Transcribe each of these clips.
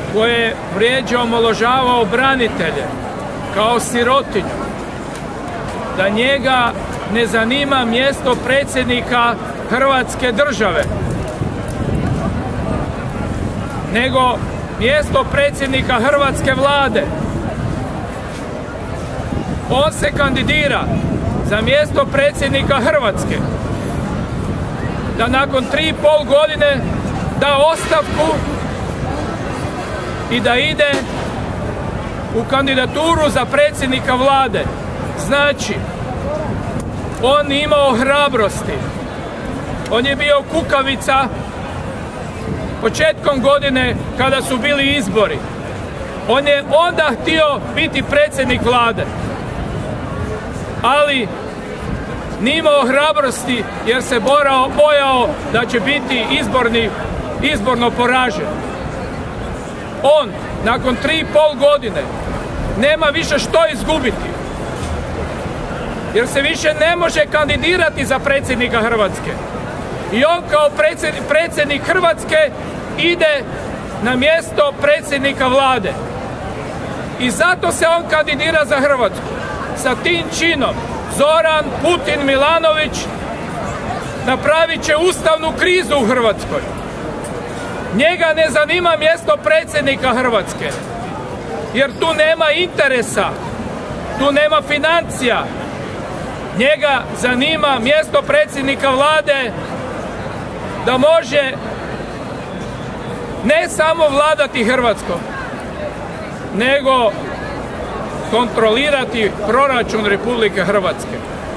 koje vrijeđa, omalovažavao branitelje kao sirotinju, da njega ne zanima mjesto predsjednika Hrvatske države, nego mjesto predsjednika Hrvatske vlade. On se kandidira za mjesto predsjednika Hrvatske, da nakon 3,5 godine da ostavku i da ide u kandidaturu za predsjednika vlade. Znači, on nije imao hrabrosti, on je bio kukavica početkom godine kada su bili izbori. On je onda htio biti predsjednik vlade, ali nije imao hrabrosti jer se bojao da će biti izborno poražen. On, nakon 3,5 godine, nema više što izgubiti, jer se više ne može kandidirati za predsjednika Hrvatske. I on kao predsjednik Hrvatske ide na mjesto predsjednika vlade. I zato se on kandidira za Hrvatsku. Sa tim činom Zoran, Putin, Milanović napravit će ustavnu krizu u Hrvatskoj. Njega ne zanima mjesto predsjednika Hrvatske, jer tu nema interesa, tu nema financija. Njega zanima mjesto predsjednika vlade, da može ne samo vladati Hrvatskom, nego kontrolirati proračun Republike Hrvatske.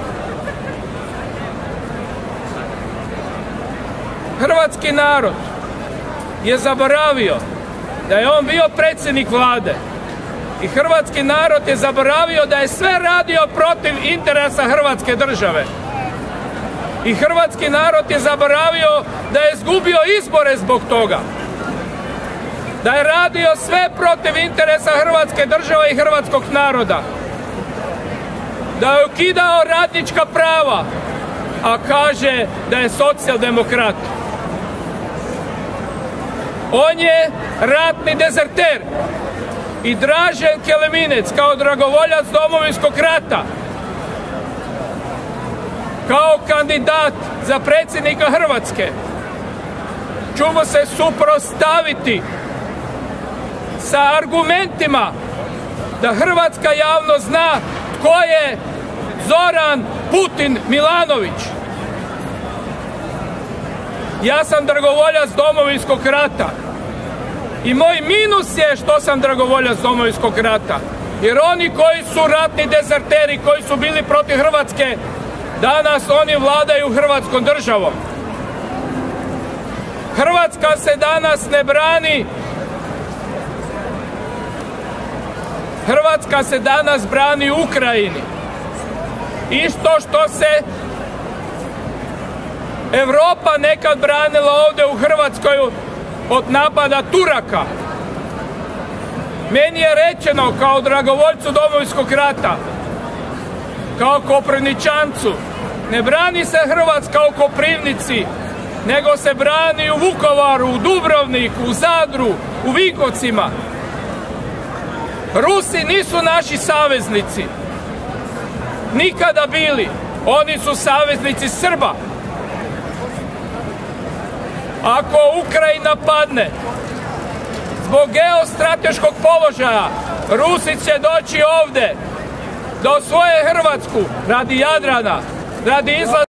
Hrvatski narod je zaboravio da je on bio predsjednik vlade i hrvatski narod je zaboravio da je sve radio protiv interesa Hrvatske države. I hrvatski narod je zaboravio da je izgubio izbore zbog toga. Da je radio sve protiv interesa Hrvatske države i hrvatskog naroda. Da je ukidao radnička prava, a kaže da je socijaldemokrat. On je ratni dezerter. I Dražen Keleminec kao dragovoljac Domovinskog rata, kao kandidat za predsjednika Hrvatske, ćemo se suprotstaviti sa argumentima da hrvatska javnost zna tko je Zoran, Putin, Milanović. Ja sam dragovoljac Domovinskog rata i moj minus je što sam dragovoljac Domovinskog rata, jer oni koji su ratni dezerteri, koji su bili protiv Hrvatske, danas oni vladaju Hrvatskom državom. Hrvatska se danas ne brani. Hrvatska se danas brani Ukrajini. Isto što se Europa nekad branila ovdje u Hrvatskoj od napada Turaka. Meni je rečeno kao dragovoljcu Domovinskog rata, kao Koprivničancu, ne brani se Hrvatska u Koprivnici, nego se brani u Vukovaru, u Dubrovniku, u Zadru, u Vinkovcima. Rusi nisu naši saveznici. Nikada bili. Oni su saveznici Srba. Ako Ukrajina padne, zbog geostrateškog položaja, Rusi će doći ovdje da osvoje Hrvatsku radi Jadrana, radi izlaza